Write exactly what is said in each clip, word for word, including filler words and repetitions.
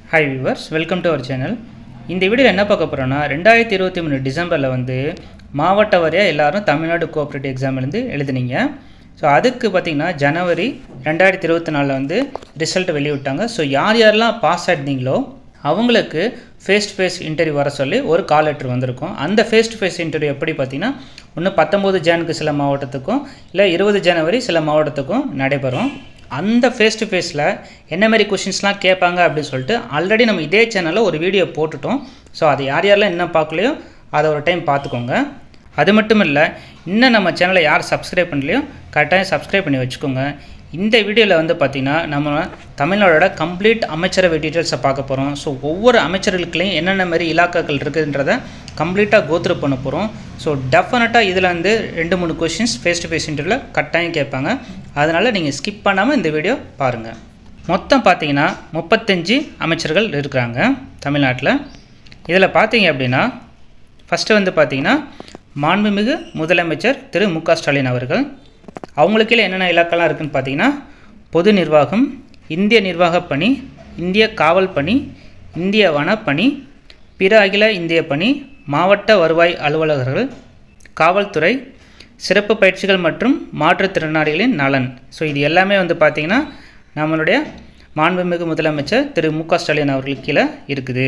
Hi viewers, welcome to our channel. இந்த வீடியோல என்ன பார்க்க போறோம்னா இரண்டாயிரத்து இருபத்தி மூன்று டிசம்பர்ல வந்து மாவட்ட வாரியா எல்லாரும் தமிழ்நாடு கோஆபரேட்டிவ் எக்ஸாம்ல இருந்து எழுதினீங்க. சோ அதுக்கு பாத்தீங்கன்னா ஜனவரி இரண்டாயிரத்து இருபத்தி நான்கு ல வந்து ரிசல்ட் வெளியிட்டாங்க. சோ யார் யாரெல்லாம் பாஸ் ஆனீங்களோ அவங்களுக்கு ஃபேஸ் டு ஃபேஸ் இன்டர்வியூ வர சொல்லி ஒரு கால் லெட்டர் வந்திருக்கும். அந்த ஃபேஸ் டு ஃபேஸ் இன்டர்வியூ எப்படி பாத்தீங்கன்னா ஒன்னு பத்தொன்பது ஜனவரிக்கு சில மாவட்டத்துக்கும் இல்ல இருபது ஜனவரி சில மாவட்டத்துக்கும் நடைபெறும். அந்த ஃபேஸ் டு ஃபேஸ்ல என்ன மாதிரி क्वेश्चंसலாம் கேட்பாங்க அப்படி சொல்லிட்டு ஆல்ரெடி நம்ம இதே சேனல்ல ஒரு வீடியோ போட்டுட்டோம். சோ அது யார் யாரெல்லாம் என்ன பார்க்கலையோ அத ஒரு டைம் பாத்துக்கோங்க. அது மட்டும் இல்ல இன்னும் நம்ம சேனலை யார் சப்ஸ்கிரைப் பண்ணலையோ கட்டாயம் சப்ஸ்கிரைப் பண்ணி வெச்சுக்கோங்க. இந்த வீடியோல வந்து பாத்தீங்கன்னா நம்ம தமிழ்நாடோட கம்ப்ளீட் அமைச்சரவை டீடைல்ஸ் பார்க்க போறோம். சோ ஒவ்வொரு அமைச்சர்களுக்குலயும் என்னென்ன மாதிரி இலாக்காக்கள் இருக்குன்றத கம்ப்ளீட்டா கோ த்ரூ பண்ண போறோம். சோ டெஃபினட்டா இதுல வந்து ரெண்டு மூணு क्वेश्चंस ஃபேஸ் டு ஃபேஸ் இன்டர்வியூல கட்டாயம் கேட்பாங்க. அதனால நீங்க ஸ்கிப் பண்ணாம இந்த வீடியோ பாருங்க. மொத்தம் பாத்தீங்கன்னா முப்பத்தஞ்சு அமைச்சர்கள் இருக்காங்க தமிழ்நாட்டுல. இதல பாத்தீங்க அப்படினா ஃபர்ஸ்ட் வந்து பாத்தீங்கன்னா மாண்புமிகு முதலமைச்சர் திரு மு க ஸ்டாலின் அவர்கள். அவங்களுக்கு என்னென்ன இலாக்காலாம் இருக்குன்னு பாத்தீங்கன்னா பொது நிர்வாகம், இந்திய நிர்வாக பணி, இந்திய காவல் பணி, இந்திய வன பணி, பிற அகில இந்திய பணி, மாவட்ட வருவாய் அலுவலகர்கள், காவல்துறை, சிறப்பு பயிற்சிகள் மற்றும் மாற்றுத்திறனாளிகளின் நலன். சோ இது எல்லாமே வந்து பாத்தீங்கன்னா நம்மளுடைய மாண்புமிகு முதலமைச்சர் திரு மு க ஸ்டாலின் அவர்களுக்கு கீழ இருக்குது.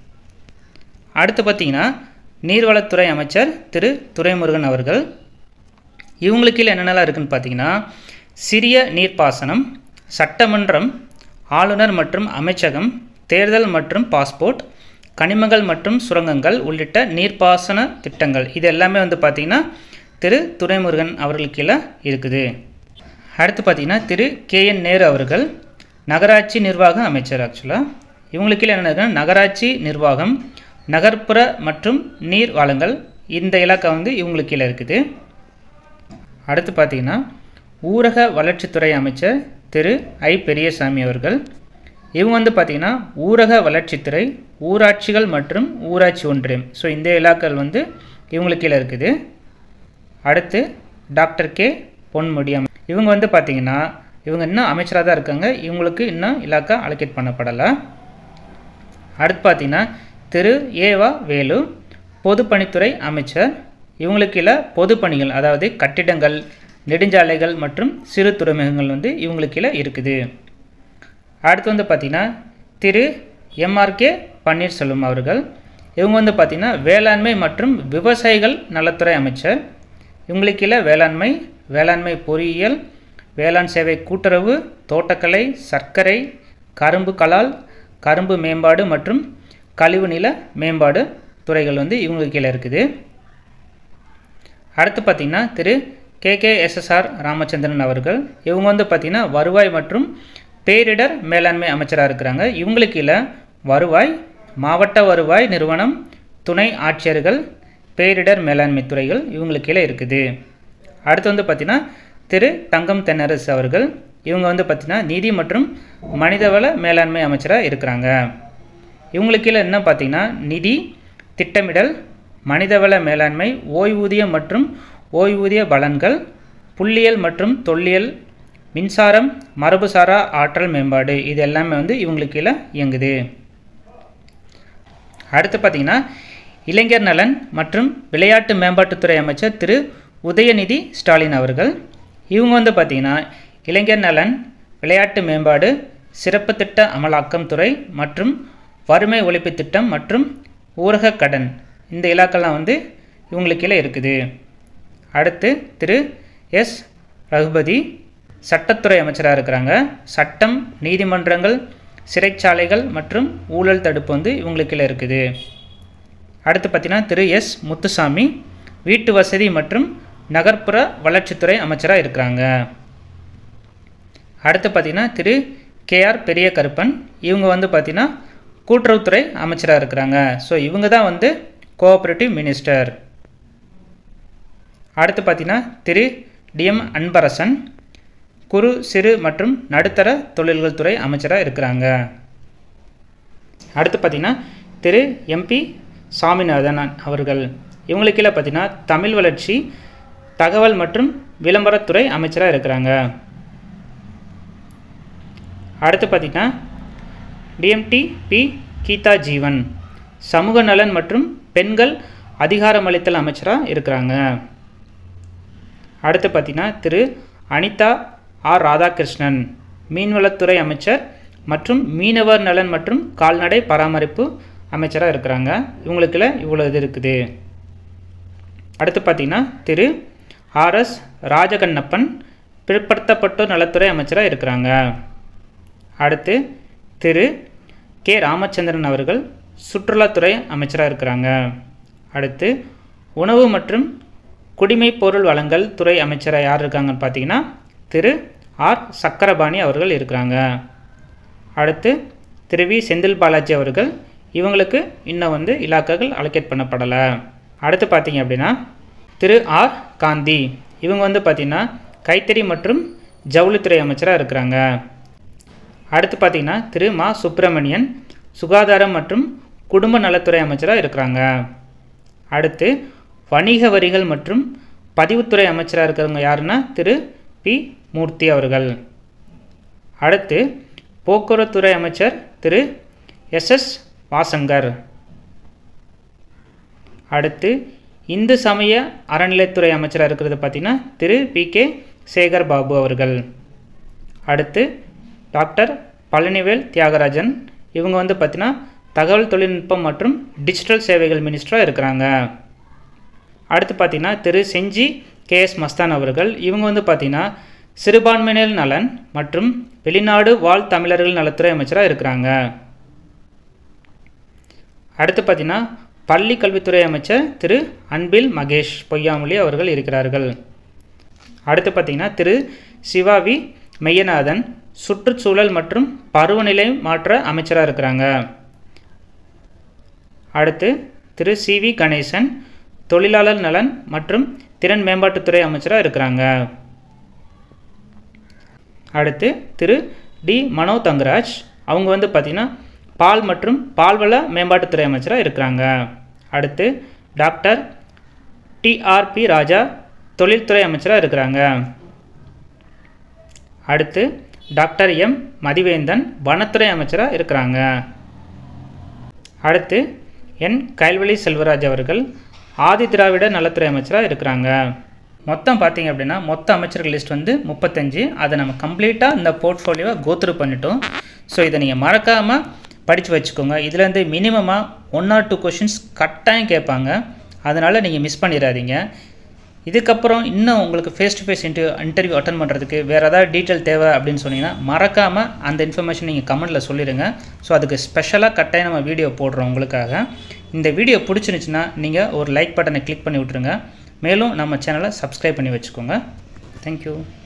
அடுத்து பாத்தீங்கன்னா நீர்வளத்துறை அமைச்சர் திரு துரைமுருகன் அவர்கள். இவங்களுக்கு கீழ என்னென்னலாம் இருக்குன்னு பாத்தீங்கன்னா சிறிய நீர்ப்பாசனம், சட்டமன்றம், ஆளுநர் மற்றும் அமைச்சகம், தேர்தல் மற்றும் பாஸ்போர்ட், கனிமங்கள் மற்றும் சுரங்கங்கள் உள்ளிட்ட நீர்ப்பாசன திட்டங்கள். இது எல்லாமே வந்து பாத்தீங்கன்னா திரு துரைமுருகன் அவர்களுக்கு கீழ இருக்குது. அடுத்து பாத்தீங்கன்னா திரு கே என் நேரு அவர்கள் நகராட்சி நிர்வாக அமைச்சர். ஆக்சுவலா இவங்களுக்கு கீழ என்ன இருக்குன்னா நகராட்சி நிர்வாகம், நகர்ப்புற மற்றும் நீர் வளங்கள் இந்த இலாக்கா வந்து இவங்களுக்கு கீழ இருக்குது. அடுத்து பாத்தீங்கன்னா ஊரக வளர்ச்சித்துறை அமைச்சர் திரு ஐ பெரியசாமி அவர்கள். இவங்க வந்து பாத்தீங்கன்னா ஊரக வளர்ச்சித்துறை, ஊராட்சிகள் மற்றும் ஊராட்சி ஒன்றியம். சோ இந்த இலாக்காக்கள் வந்து இவங்களுக்கு கீழ இருக்குது. அடுத்து டாக்டர் கே பொன்முடி. இவங்க வந்து பாத்தீங்கன்னா இவங்க இன்னும் அமைச்சரா தான் இருக்காங்க. இவங்களுக்கு இன்னும் இலாக்கா அலோகேட் பண்ணப்படல. அடுத்து பாத்தீங்கன்னா திரு ஏவா வேலு பொதுப்பணித்துறை அமைச்சர். இவங்களுக்கு கீழ பொதுப்பணிகள் அதாவது கட்டிடங்கள், நெடுஞ்சாலைகள் மற்றும் சிறு துறைமுகங்கள் வந்து இவங்களுக்கு கீழ இருக்குது. அடுத்து வந்து பாத்தீங்கன்னா Thiru M R K Panneerselvam அவர்கள். இவங்க வந்து பாத்தீங்கன்னா வேளாண்மை மற்றும் விவசாயிகள் நலத்துறை அமைச்சர். இவங்களுக்கு கீழ வேளாண்மை, வேளாண்மை பொறியியல், வேளாண் சேவை கூட்டுறவு, தோட்டக்கலை, சர்க்கரை, கரும்பு கலால், கரும்பு மேம்பாடு மற்றும் கழிவுநில மேம்பாடு துறைகள் வந்து இவங்களுக்கு கீழ இருக்குது. அடுத்து பாத்தீங்கன்னா Thiru K K S S R Ramachandran அவர்கள். இவங்க வந்து பாத்தீங்கன்னா வருவாய் மற்றும் பேரிடர் மேலாண்மை அமைச்சரா இருக்காங்க. இவங்களுக்கு கீழ வருவாய், மாவட்ட வருவாய் நிறுவனம், துணை ஆட்சியர்கள், பேரிடர் மேலாண்மை துறைகள் இவங்களுக்கு கீழ இருக்குது. அடுத்து வந்து பாத்தீங்கன்னா திரு தங்கம் தென்னரசு அவர்கள். இவங்க வந்து பாத்தீங்கன்னா நிதி மற்றும் மனிதவள மேலாண்மை அமைச்சரா இருக்காங்க. இவங்களுக்கு கீழ என்ன பாத்தீங்கன்னா நிதி, திட்டமிடல், மனிதவள மேலாண்மை, ஓய்வூதியம் மற்றும் ஓய்வூதிய பலன்கள், புள்ளியியல் மற்றும் தொல்லியல், மின்சாரம், மரபுசாரா ஆற்றல் மேம்பாடு இது எல்லாமே வந்து இவங்களுக்கு கீழ இயங்குது. அடுத்து பாத்தீங்கன்னா இளைஞர் நலன் மற்றும் விளையாட்டு மேம்பாட்டுத்துறை அமைச்சர் திரு உதயநிதி ஸ்டாலின் அவர்கள். இவங்க வந்து பாத்தீங்கன்னா இளைஞர் நலன், விளையாட்டு மேம்பாடு, சிறப்பு திட்ட அமலாக்கம் துறை மற்றும் வறுமை ஒழிப்பு திட்டம் மற்றும் ஊரக கடன் இந்த இலாக்கெல்லாம் வந்து இவங்களுக்கு கீழ இருக்குது. அடுத்து திரு எஸ் ரகுபதி சட்டத்துறை அமைச்சரா இருக்காங்க. சட்டம், நீதிமன்றங்கள், சிறைச்சாலைகள் மற்றும் ஊழல் தடுப்பு வந்து இவங்களுக்கு கீழ இருக்குது. அடுத்து பாத்தீங்கன்னா திரு எஸ் முத்துசாமி வீட்டு வசதி மற்றும் நகர்ப்புற வளர்ச்சித்துறை அமைச்சரா இருக்காங்க. அடுத்து பாத்தீங்கன்னா திரு கே ஆர் பெரிய கருப்பன். இவங்க வந்து பாத்தீங்கன்னா கூட்டுறவுத்துறை அமைச்சரா இருக்காங்க. சோ இவங்க தான் வந்து கோஆபரேட்டிவ் மினிஸ்டர். அடுத்து பாத்தீங்கன்னா திரு டி எம் அன்பரசன் குறு, சிறு மற்றும் நடுத்தர தொழில்கள் துறை அமைச்சரா இருக்காங்க. அடுத்து பாத்தீங்கன்னா திரு எம் பி சாமிநாதன் அவர்கள். இவங்களுக்கு கீழ பாத்தீங்கன்னா தமிழ் வளர்ச்சி, தகவல் மற்றும் விளம்பரத்துறை அமைச்சரா இருக்காங்க. அடுத்து பாத்தீங்கன்னா டிஎம்டி பி கீதா ஜீவன் சமூக நலன் மற்றும் பெண்கள் அதிகாரமளித்தல் அமைச்சராக இருக்கிறாங்க. அடுத்து பார்த்திங்கன்னா திரு அனிதா ஆர் ராதாகிருஷ்ணன் மீன்வளத்துறை அமைச்சர் மற்றும் மீனவர் நலன் மற்றும் கால்நடை பராமரிப்பு அமைச்சராக இருக்கிறாங்க. இவங்களுக்குள்ள இவ்வளோ இது இருக்குது. அடுத்து பார்த்திங்கன்னா திரு ஆர்எஸ் ராஜகண்ணப்பன் பிற்படுத்தப்பட்டோர் நலத்துறை அமைச்சராக இருக்கிறாங்க. அடுத்து திரு கே ராமச்சந்திரன் அவர்கள் சுற்றுலாத்துறை அமைச்சராக இருக்கிறாங்க. அடுத்து உணவு மற்றும் குடிமைப் பொருள் வழங்கல் துறை அமைச்சராக யார் இருக்காங்கன்னு பார்த்தீங்கன்னா திரு ஆர் சக்கரபாணி அவர்கள் இருக்கிறாங்க. அடுத்து திரு வி செந்தில் பாலாஜி அவர்கள், இவங்களுக்கு இன்னும் வந்து இலாக்காக்கள் அலோகேட் பண்ணப்படலை. அடுத்து பார்த்தீங்க அப்படின்னா திரு ஆர் காந்தி, இவங்க வந்து பார்த்திங்கன்னா கைத்தறி மற்றும் ஜவுளித்துறை அமைச்சராக இருக்கிறாங்க. அடுத்து பார்த்திங்கன்னா திரு மா சுப்பிரமணியன் சுகாதாரம் மற்றும் குடும்ப நலத்துறை அமைச்சராக இருக்கிறாங்க. அடுத்து வணிக வரிகள் மற்றும் பதிவுத்துறை அமைச்சராக இருக்கிறவங்க யாருன்னா திரு பி மூர்த்தி அவர்கள். அடுத்து போக்குவரத்துறை அமைச்சர் திரு எஸ் எஸ் வாசங்கர். அடுத்து இந்து சமய அறநிலைத்துறை அமைச்சராக இருக்கிறது பார்த்திங்கன்னா திரு பி கே சேகர் பாபு அவர்கள். அடுத்து டாக்டர் பழனிவேல் தியாகராஜன், இவங்க வந்து பார்த்திங்கன்னா தகவல் தொழில்நுட்பம் மற்றும் டிஜிட்டல் சேவைகள் மினிஸ்டராக இருக்கிறாங்க. அடுத்து பார்த்திங்கன்னா திரு செஞ்சி கே எஸ் மஸ்தான் அவர்கள், இவங்க வந்து பார்த்திங்கன்னா சிறுபான்மையினர் நலன் மற்றும் வெளிநாடு வாழ் தமிழர்கள் நலத்துறை அமைச்சராக இருக்கிறாங்க. அடுத்து பார்த்திங்கன்னா பள்ளி கல்வித்துறை அமைச்சர் திரு அன்பில் மகேஷ் பொய்யாமொழி அவர்கள் இருக்கிறார்கள். அடுத்து பார்த்திங்கன்னா திரு சிவாவி மெய்யநாதன் சுற்றுச்சூழல் மற்றும் பருவநிலை மாற்ற அமைச்சராக இருக்கிறாங்க. அடுத்து திரு சி வி கணேசன் தொழிலாளர் நலன் மற்றும் திறன் மேம்பாட்டுத்துறை அமைச்சராக இருக்கிறாங்க. அடுத்து திரு டி மனோ தங்கராஜ், அவங்க வந்து பார்த்திங்கன்னா பால் மற்றும் பால்வள மேம்பாட்டுத்துறை அமைச்சராக இருக்கிறாங்க. அடுத்து doctor T R B Raja தொழில்துறை அமைச்சராக இருக்கிறாங்க. அடுத்து டாக்டர் எம் மதிவேந்தன் வனத்துறை அமைச்சராக இருக்கிறாங்க. அடுத்து என் கைல்வெளி செல்வராஜ் அவர்கள் ஆதி திராவிட நலத்துறை அமைச்சராக இருக்கிறாங்க. மொத்தம் பார்த்திங்க அப்படின்னா மொத்த அமைச்சர்கள் லிஸ்ட் வந்து முப்பத்தஞ்சு. அதை நம்ம கம்ப்ளீட்டாக இந்த போர்ட்ஃபோலியோவை கோத்ரூ பண்ணிட்டோம். ஸோ இதை நீங்கள் மறக்காமல் படித்து வச்சுக்கோங்க. இதுலேருந்து மினிமமாக ஒன் ஆர் டூ கொஷின்ஸ் கட்டாயம் கேட்பாங்க, அதனால் நீங்கள் மிஸ் பண்ணிடாதீங்க. இதுக்கப்புறம் இன்னும் உங்களுக்கு face to face interview interview attend பண்ணுறதுக்கு வேறு ஏதாவது டீட்டெயில் தேவை அப்படின்னு சொன்னீங்கன்னா மறக்காமல் அந்த இன்ஃபர்மேஷன் நீங்கள் கமெண்ட்டில் சொல்லிடுங்க. ஸோ அதுக்கு ஸ்பெஷலாக கட்டாயம் நம்ம வீடியோ போடுறோம் உங்களுக்காக. இந்த வீடியோ பிடிச்சிருந்துச்சுன்னா நீங்கள் ஒரு லைக் பட்டனை கிளிக் பண்ணி விட்ருங்க. மேலும் நம்ம சேனலை சப்ஸ்கிரைப் பண்ணி வச்சுக்கோங்க. தேங்க்யூ.